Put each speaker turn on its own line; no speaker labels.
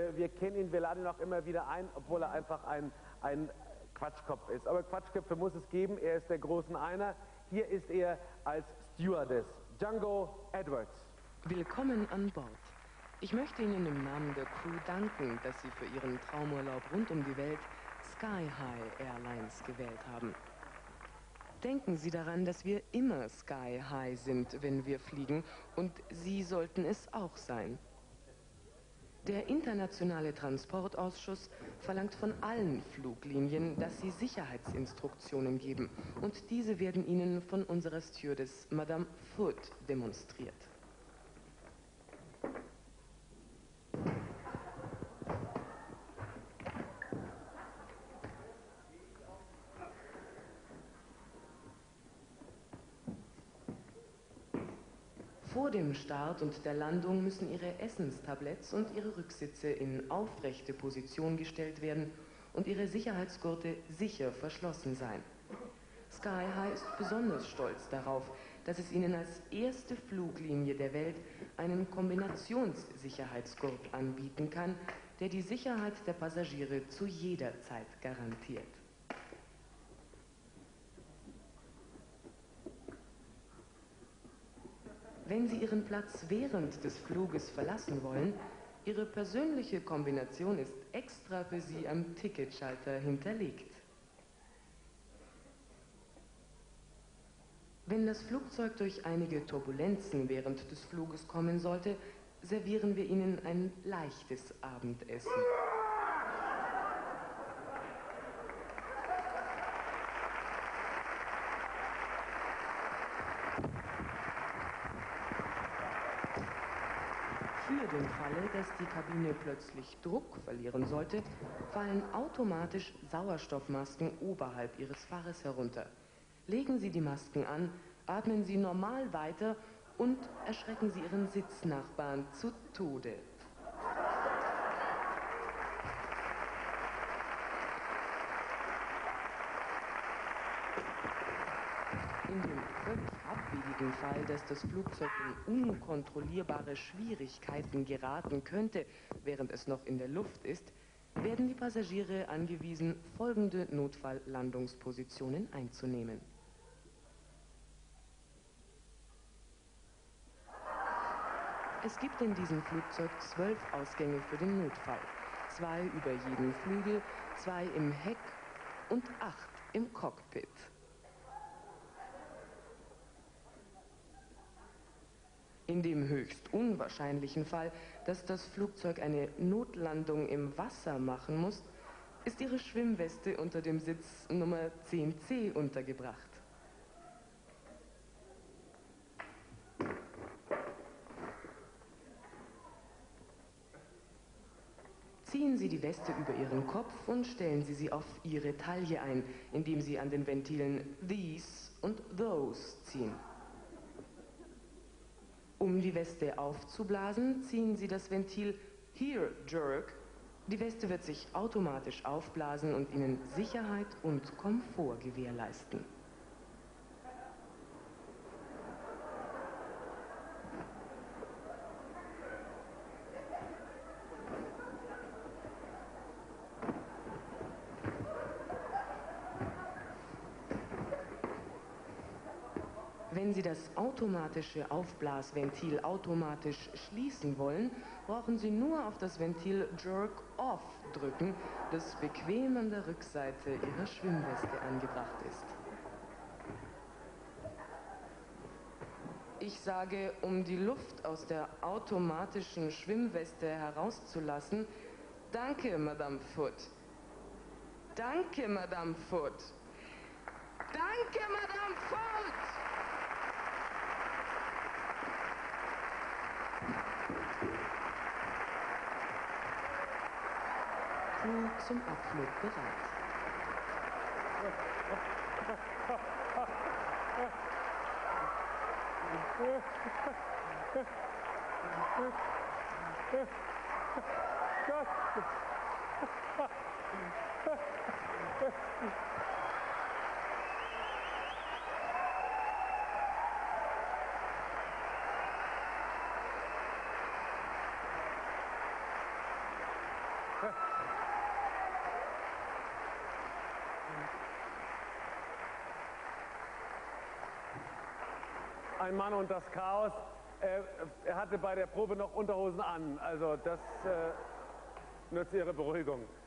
wir kennen ihn, wir laden ihn auch immer wieder ein, obwohl er einfach ein Quatschkopf ist. Aber Quatschköpfe muss es geben, er ist der großen Einer. Hier ist er als Stewardess, Django Edwards.
Willkommen an Bord. Ich möchte Ihnen im Namen der Crew danken, dass Sie für Ihren Traumurlaub rund um die Welt Sky High Airlines gewählt haben. Denken Sie daran, dass wir immer Sky High sind, wenn wir fliegen, und Sie sollten es auch sein. Der Internationale Transportausschuss verlangt von allen Fluglinien, dass sie Sicherheitsinstruktionen geben, und diese werden Ihnen von unserer Stewardess Madame Foot demonstriert. Vor dem Start und der Landung müssen Ihre Essenstabletts und Ihre Rücksitze in aufrechte Position gestellt werden und Ihre Sicherheitsgurte sicher verschlossen sein. Sky High ist besonders stolz darauf, dass es Ihnen als erste Fluglinie der Welt einen Kombinationssicherheitsgurt anbieten kann, der die Sicherheit der Passagiere zu jeder Zeit garantiert. Wenn Sie Ihren Platz während des Fluges verlassen wollen, Ihre persönliche Kombination ist extra für Sie am Ticketschalter hinterlegt. Wenn das Flugzeug durch einige Turbulenzen während des Fluges kommen sollte, servieren wir Ihnen ein leichtes Abendessen. Für den Falle, dass die Kabine plötzlich Druck verlieren sollte, fallen automatisch Sauerstoffmasken oberhalb Ihres Faches herunter. Legen Sie die Masken an, atmen Sie normal weiter und erschrecken Sie Ihren Sitznachbarn zu Tode. In dem völlig abwegigen Fall, dass das Flugzeug in unkontrollierbare Schwierigkeiten geraten könnte, während es noch in der Luft ist, werden die Passagiere angewiesen, folgende Notfalllandungspositionen einzunehmen. Es gibt in diesem Flugzeug 12 Ausgänge für den Notfall. 2 über jeden Flügel, 2 im Heck und 8 im Cockpit. In dem höchst unwahrscheinlichen Fall, dass das Flugzeug eine Notlandung im Wasser machen muss, ist Ihre Schwimmweste unter dem Sitz Nummer 10C untergebracht. Ziehen Sie die Weste über Ihren Kopf und stellen Sie sie auf Ihre Taille ein, indem Sie an den Ventilen These und Those ziehen. Um die Weste aufzublasen, ziehen Sie das Ventil Here Jerk. Die Weste wird sich automatisch aufblasen und Ihnen Sicherheit und Komfort gewährleisten. Wenn Sie das automatische Aufblasventil automatisch schließen wollen, brauchen Sie nur auf das Ventil Jerk Off drücken, das bequem an der Rückseite Ihrer Schwimmweste angebracht ist. Ich sage, um die Luft aus der automatischen Schwimmweste herauszulassen, danke, Madame Foot. Danke, Madame Foot. Danke, Madame Foot. Crew zum Abflug bereit.
ein Mann und das Chaos. Er hatte bei der Probe noch Unterhosen an, also das nützt Ihre Beruhigung.